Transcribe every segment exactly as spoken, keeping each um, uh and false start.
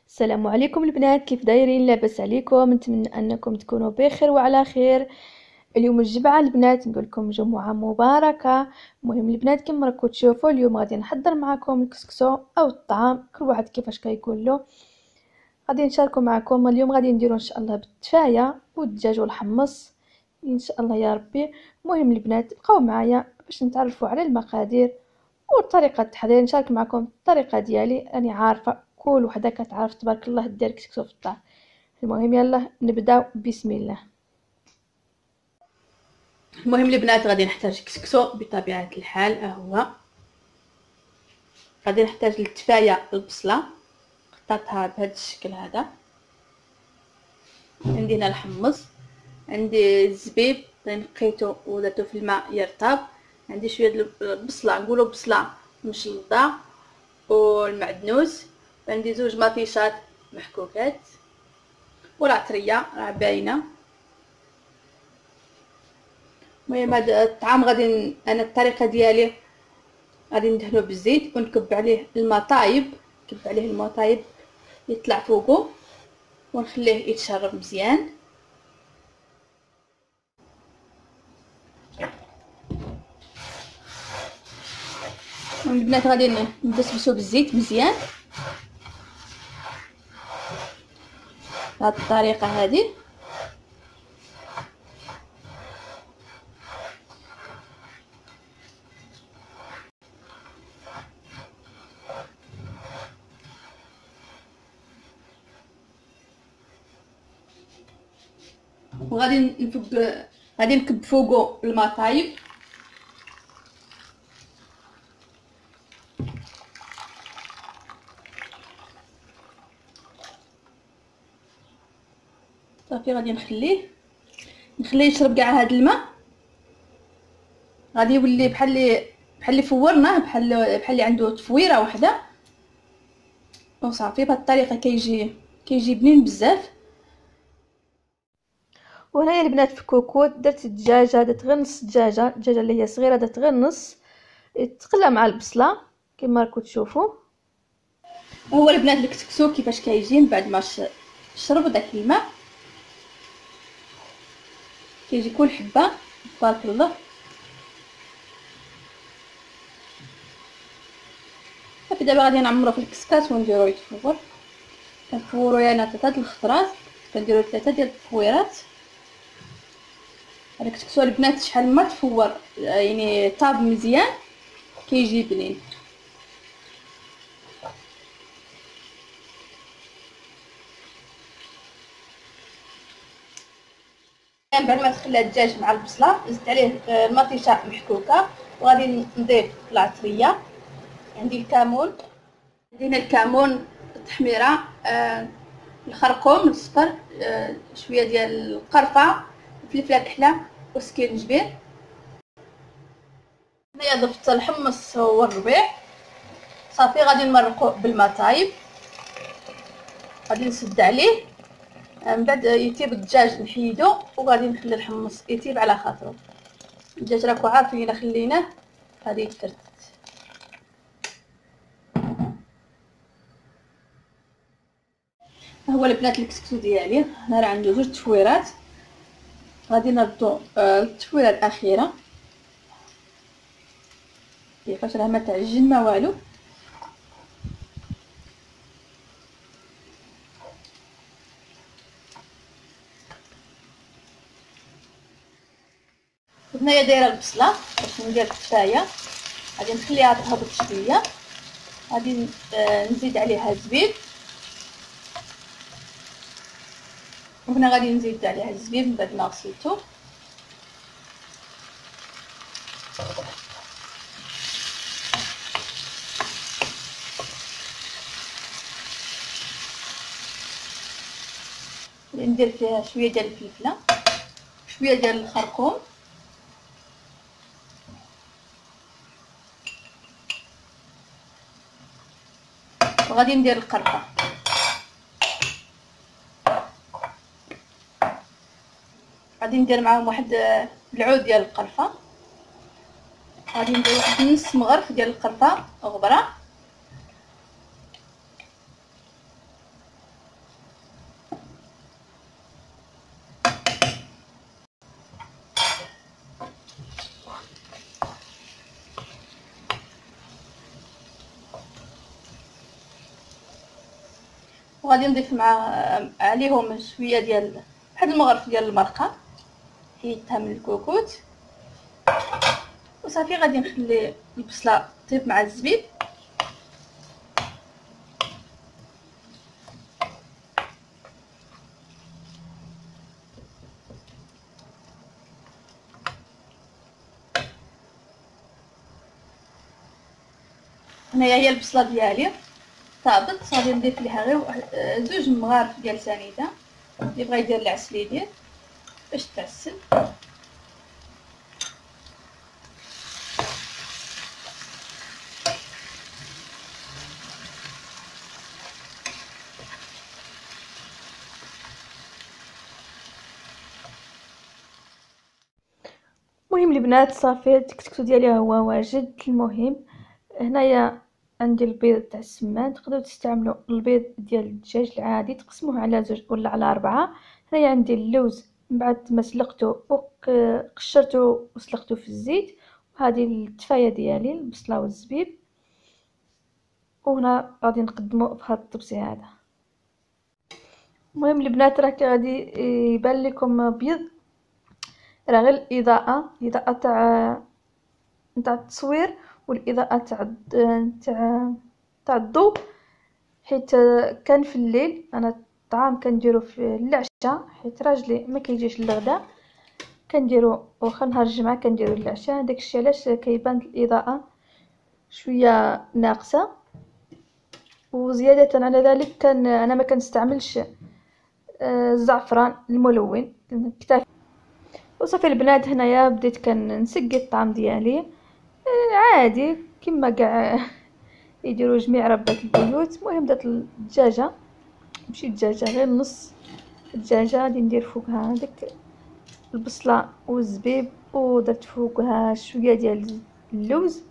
السلام عليكم البنات، كيف دايرين؟ لاباس عليكم؟ نتمنى انكم تكونوا بخير وعلى خير. اليوم الجمعه البنات، نقول لكم جمعه مباركه. المهم البنات كما راكم تشوفوا اليوم غادي نحضر معكم الكسكسو او الطعام، كل واحد كيفاش كيقول له. غادي نشاركوا معكم اليوم، غادي نديروا ان شاء الله بالتفايه والدجاج والحمص ان شاء الله يا ربي. المهم البنات بقاو معايا باش نتعرفوا على المقادير وطريقه التحضير. نشارك معكم الطريقه ديالي، راني عارفه كل وحده كتعرف تبارك الله دير كسكسو في الدار. المهم يلا نبداو بسم الله. المهم البنات غادي نحتاج كسكسو بطبيعه الحال، ها هو. غادي نحتاج للتفايه البصله، قطعتها بهذا الشكل هذا. عندي هنا الحمص، عندي الزبيب نقيته ودرته في الماء يرطب، عندي شويه ديال البصله، نقولوا بصله مشلضه، والمعدنوس، عندي زوج مطيشات محكوكات، والعطريه راه باينه. المهم هذا الطعام غادي انا الطريقه ديالي غادي ندهنو بالزيت ونكب عليه الماء طايب، نكب عليه الماء طايب يطلع فوقه ونخليه يتشرب مزيان. البنات غادي ندسبسو بالزيت مزيان بهذه الطريقه هذه. وغادي نفك غادي نكب فوقه الماء طايب. صافي غادي نخليه نخليه يشرب كاع هذا الماء، غادي يولي بحال اللي بحال اللي فورناه، بحال بحال اللي عنده تفويره واحده. وصافي بهذه الطريقه كيجي كيجي بنين بزاف. وهنايا البنات في الكوكوط درت الدجاجه، درت غير نص دجاجه، الدجاجه اللي هي صغيره درت غير نص، تقلى مع البصله كما راكم تشوفوا. هو البنات الكسكسو كيفاش كيجي من بعد ما شرب داك الماء، كيجي كل حبه تبارك الله. صافي دابا غادي نعمرو في الكسكاس ونديرو يتفور. كنفورو يعني ثلاثه د الخضرات، كنديرو ثلاثه ديال التفويرات. هذاك الكسكسو البنات شحال ما تفور يعني طاب مزيان كيجي بنين. بعد ما تخلى الدجاج مع البصله زدت عليه المطيشه محكوكه، وغادي نضيف العطريه. عندي الكمون، عندي هنا الكمون، التحميره، آه الخرقوم الصفر، آه شويه ديال القرفه، الفلفله الكحله وسكينجبير. هنايا ضفت الحمص والربيع. صافي غادي نمرقو بالماء طايب، غادي نسد عليه. من بعد يطيب الدجاج نحيدو، وغادي نخلي الحمص يطيب على خاطرو. الدجاج راكو عارفين خليناه غادي يتفرت. ها هو البنات الكسكسو ديالي. هنا راه عنده زوج تفويرات، غادي نردو آه التفويره الاخيره كيفاش راه ما تعجن ما والو. هنايا دايره البصله باش ندير التفايه، غادي نخليها تهبط شويه، غادي نزيد عليها الزبيب، وهنا غادي نزيد عليها الزبيب من بعد ما غسلته. ندير فيها شويه ديال الفلفله، شويه ديال الخرقوم، وغادي ندير القرفه. غادي ندير معاهم واحد العود ديال القرفه، غادي ندير واحد نص مغرف ديال القرفه غبره، وغادي نضيف مع عليهم شويه ديال واحد المغرف ديال المرقه حيدتها من الكوكوت، وصافي غادي نخلي البصله طيب مع الزبيب. هنايا هي البصله ديالي طابت، غادي نضيف ليها غير زوج مغارف ديال سنيده، اللي بغا يدير العسل يدير باش تعسل. المهم البنات صافي التكتكتو ديالي هو واجد. المهم هنايا عندي البيض تاع السمان، تقدروا تستعملوا البيض ديال الدجاج العادي تقسموه على زوج ولا على أربعة. هنايا عندي اللوز من بعد ما سلقته وقشرته وسلقته في الزيت، وهذه التفايه ديالي البصله والزبيب، وهنا غادي نقدموا في هذا الطبسي هذا. المهم البنات راه غادي يبان لكم بيض، راه غير الاضاءه الاضاءه تاع نتاع التصوير والاضاءه تاع تاع تاع الضوء، حيت كان في الليل. انا الطعام كنديرو في العشاء حيت راجلي ما كيجيش للغدا، كنديرو واخا نهار الجمعه كنديرو العشاء، داكشي علاش كيبان الاضاءه شويه ناقصه. وزياده على ذلك كان انا ما كنستعملش الزعفران الملون كتافي. وصافي البنات هنايا بديت كنسقي الطعام ديالي عادي كما كاع يديروا جميع ربات البيوت. المهم درت الدجاجه، ماشي دجاجه غير نص الدجاجه، غادي ندير فوقها ديك البصله والزبيب، ودرت فوقها شويه ديال اللوز.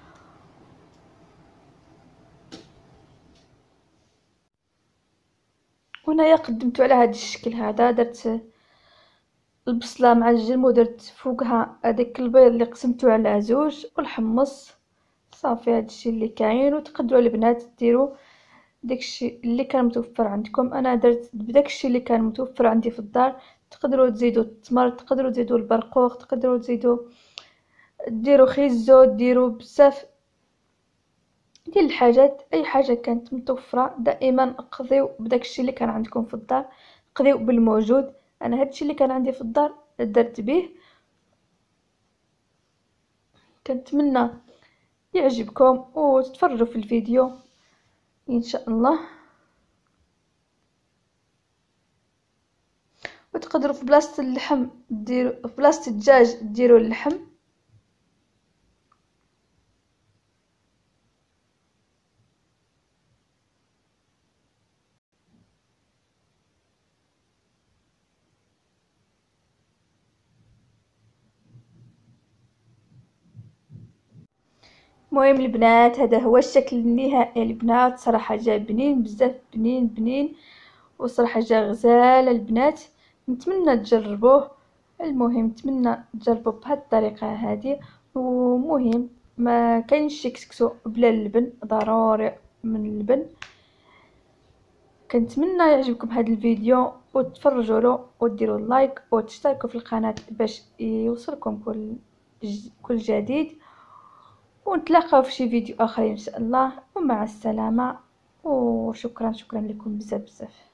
وهنايا قدمته على هذا الشكل هذا، درت البصله مع الجلم ودرت فوقها هذاك البيض اللي قسمته على زوج والحمص. صافي هادشي اللي كاين. وتقدروا البنات ديروا داكشي اللي كان متوفر عندكم. انا درت بداكشي اللي كان متوفر عندي في الدار. تقدروا تزيدوا التمر، تقدروا تزيدوا البرقوق، تقدروا تزيدوا ديروا خيزو، ديروا بزاف ديال الحاجات. اي حاجه كانت متوفره دائما قضيو بداكشي اللي كان عندكم في الدار، قضيو بالموجود. انا هادشي اللي كان عندي في الدار درت به. كنتمنى يعجبكم وتتفرجوا في الفيديو ان شاء الله. وتقدروا في بلاصه اللحم ديروا، في بلاصه الدجاج ديروا اللحم. المهم البنات هذا هو الشكل النهائي. البنات صراحه جا بنين بزاف، بنين بنين، وصراحه جا غزال البنات. نتمنى تجربوه. المهم نتمنى تجربوا بهذه الطريقه هذه. ومهم ما كاينش كسكسو بلا اللبن، ضروري من اللبن. كنتمنى يعجبكم هذا الفيديو وتفرجوا له وديروا لايك وتشتركوا في القناه باش يوصلكم كل كل جديد. ونتلاقاو في شي فيديو اخر ان شاء الله. ومع السلامه، وشكرا شكرا لكم بزاف بزاف.